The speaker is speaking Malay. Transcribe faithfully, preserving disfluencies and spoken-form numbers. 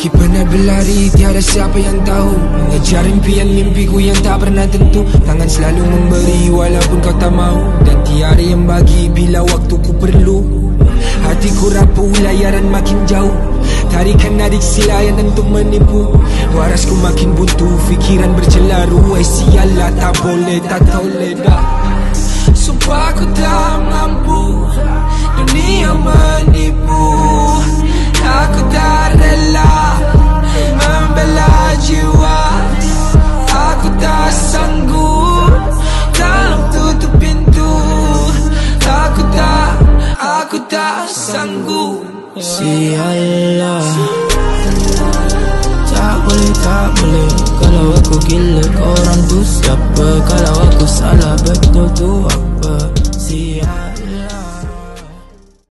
Meski pernah berlari, tiada siapa yang tahu. Mengejar impian mimpiku yang tak pernah tentu. Tangan selalu memberi walaupun kau tak mau, dan tiada yang bagi bila waktuku perlu. Hatiku rapuh, layaran makin jauh. Tarikan adiksi layan untuk menipu. Warasku makin buntu, fikiran bercelaru. Eh sialah, tak boleh, tak toleh dah. Sumpah aku tak mampu, dunia menipu. Aku tak rela membela jiwa. Aku tak sanggup dalam tutup pintu. Aku tak, aku tak sanggup. Sialah, tak boleh, tak boleh. Kalau aku gila, korang tu siapa? Kalau aku salah, betul tu apa? Sialah.